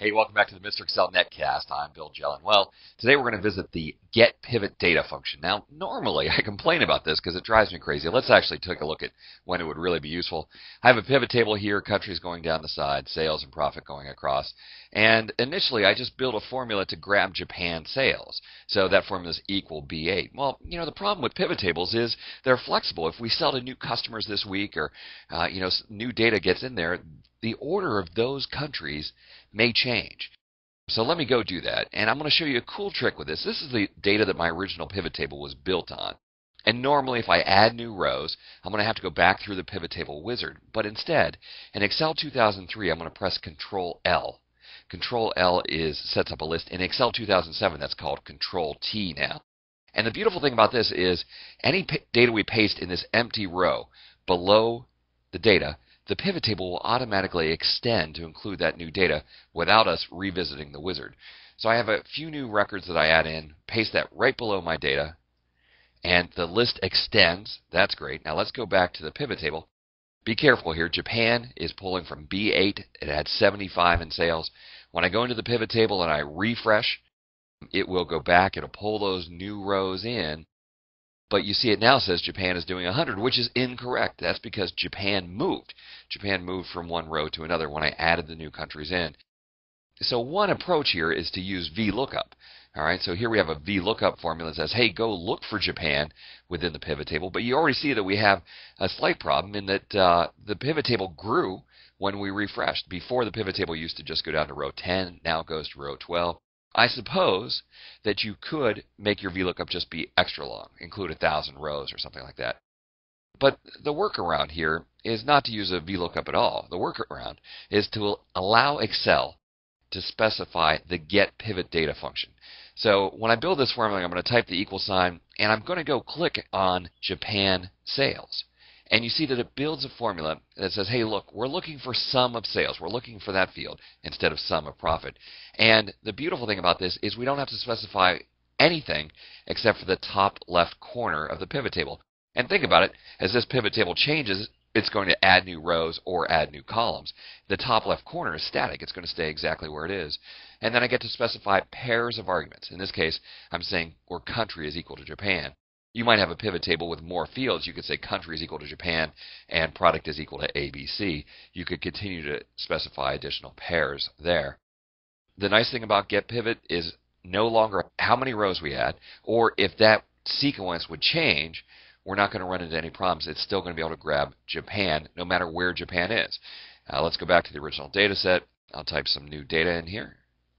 Hey, welcome back to the Mr. Excel netcast. I'm Bill Jelen. Well, today we're going to visit the Get Pivot Data function. Now, normally I complain about this because it drives me crazy. Let's actually take a look at when it would really be useful. I have a pivot table here, countries going down the side, sales and profit going across. And initially I just built a formula to grab Japan sales. So that formula is equal B8. Well, the problem with pivot tables is they're flexible. If we sell to new customers this week or, new data gets in there, the order of those countries may change. So let me go do that, and I'm going to show you a cool trick with this. This is the data that my original pivot table was built on. And normally if I add new rows, I'm going to have to go back through the pivot table wizard. But instead, in Excel 2003, I'm going to press Control L. Control L sets up a list. In Excel 2007, that's called Control T now. And the beautiful thing about this is any data we paste in this empty row below the data, the pivot table will automatically extend to include that new data without us revisiting the wizard. So I have a few new records that I add in, paste that right below my data, and the list extends. That's great. Now let's go back to the pivot table. Be careful here. Japan is pulling from B8. It had 75 in sales. When I go into the pivot table and I refresh, it will go back. It'll pull those new rows in. But you see it now says Japan is doing 100, which is incorrect. That's because Japan moved. Japan moved from one row to another when I added the new countries in. So one approach here is to use VLOOKUP. All right, so here we have a VLOOKUP formula that says, hey, go look for Japan within the pivot table. But you already see that we have a slight problem in that the pivot table grew when we refreshed. Before, the pivot table used to just go down to row 10. Now it goes to row 12. I suppose that you could make your VLOOKUP just be extra long, include 1,000 rows or something like that. But the workaround here is not to use a VLOOKUP at all. The workaround is to allow Excel to specify the Get Pivot Data function. So when I build this formula, I'm going to type the equal sign, and I'm going to go click on Japan sales. And you see that it builds a formula that says, hey, look, we're looking for sum of sales. We're looking for that field instead of sum of profit. And the beautiful thing about this is we don't have to specify anything except for the top left corner of the pivot table. And think about it, as this pivot table changes, it's going to add new rows or add new columns. The top left corner is static. It's going to stay exactly where it is. And then I get to specify pairs of arguments. In this case, I'm saying where country is equal to Japan. You might have a pivot table with more fields. You could say country is equal to Japan and product is equal to ABC. You could continue to specify additional pairs there. The nice thing about Get Pivot is no longer how many rows we add, or if that sequence would change, we're not going to run into any problems. It's still going to be able to grab Japan no matter where Japan is. Let's go back to the original data set. I'll type some new data in here.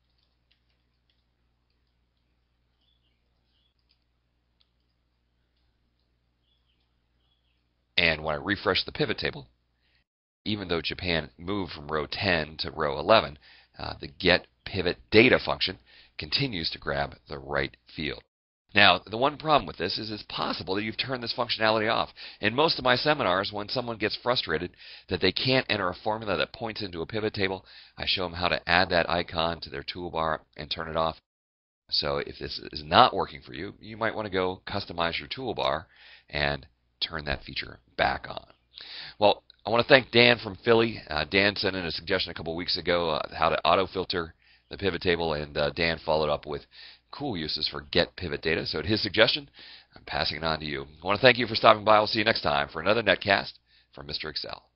And when I refresh the pivot table, even though Japan moved from row 10 to row 11, the Get Pivot Data function continues to grab the right field. Now, the one problem with this is it's possible that you've turned this functionality off. In most of my seminars, when someone gets frustrated that they can't enter a formula that points into a pivot table, I show them how to add that icon to their toolbar and turn it off. So if this is not working for you, you might want to go customize your toolbar and turn that feature back on. Well, I want to thank Dan from Philly. Dan sent in a suggestion a couple weeks ago how to auto-filter the pivot table, and Dan followed up with cool uses for Get Pivot Data. So at his suggestion, I'm passing it on to you. I want to thank you for stopping by. We'll see you next time for another netcast from Mr. Excel.